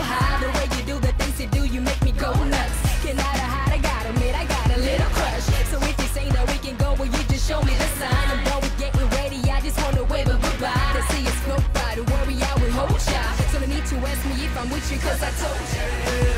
high. The way you do the things you do, you make me go nuts. Cannot hide, I gotta admit, I got a little crush. So if you say that we can go, well, you just show me the sign. And while we're getting ready, I just wanna wave a goodbye. To see us go by, to worry, I will hold ya. So no need to ask me if I'm with you, cause I told you.